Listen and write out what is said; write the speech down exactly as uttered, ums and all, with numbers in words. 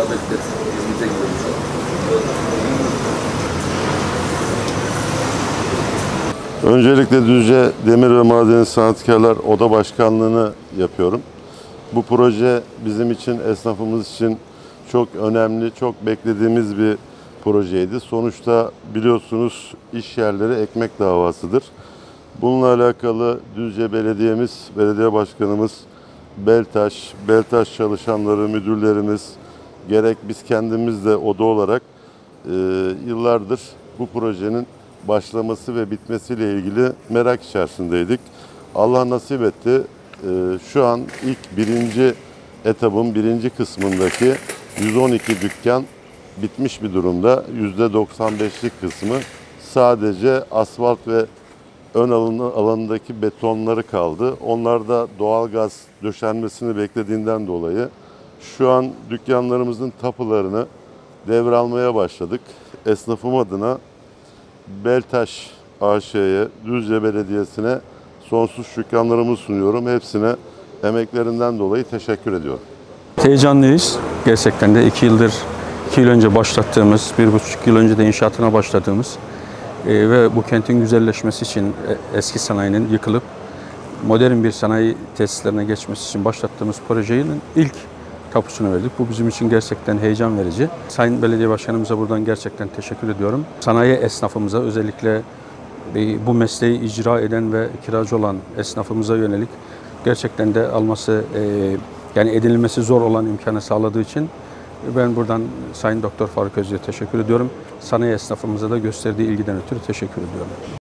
bekleriz. Hizmete gidiyoruz. Öncelikle Düzce Demir ve Madeni Sanatkarlar Oda Başkanlığı'nı yapıyorum. Bu proje bizim için, esnafımız için çok önemli, çok beklediğimiz bir projeydi. Sonuçta biliyorsunuz iş yerleri ekmek davasıdır. Bununla alakalı Düzce Belediye'miz, belediye başkanımız Beltaş, Beltaş çalışanları, müdürlerimiz, gerek biz kendimiz de oda olarak e, yıllardır bu projenin başlaması ve bitmesiyle ilgili merak içerisindeydik. Allah nasip etti. E, şu an ilk birinci etabın birinci kısmındaki yüz on iki dükkan bitmiş bir durumda. yüzde doksan beşlik kısmı sadece asfalt ve ön alanındaki betonları kaldı. Onlar da doğalgaz döşenmesini beklediğinden dolayı şu an dükkanlarımızın tapularını devralmaya başladık. Esnafım adına Beltaş A Ş'ye, Düzce Belediyesi'ne sonsuz şükranlarımı sunuyorum. Hepsine emeklerinden dolayı teşekkür ediyorum. Heyecanlıyız. Gerçekten de iki yıldır, iki yıl önce başlattığımız, bir buçuk yıl önce de inşaatına başladığımız e, ve bu kentin güzelleşmesi için eski sanayinin yıkılıp modern bir sanayi tesislerine geçmesi için başlattığımız projenin ilk tapusunu verdik. Bu bizim için gerçekten heyecan verici. Sayın Belediye Başkanımıza buradan gerçekten teşekkür ediyorum. Sanayi esnafımıza, özellikle bu mesleği icra eden ve kiracı olan esnafımıza yönelik gerçekten de alması, yani edinilmesi zor olan imkanı sağladığı için ben buradan Sayın Doktor Faruk Özye'ye teşekkür ediyorum. Sanayi esnafımıza da gösterdiği ilgiden ötürü teşekkür ediyorum.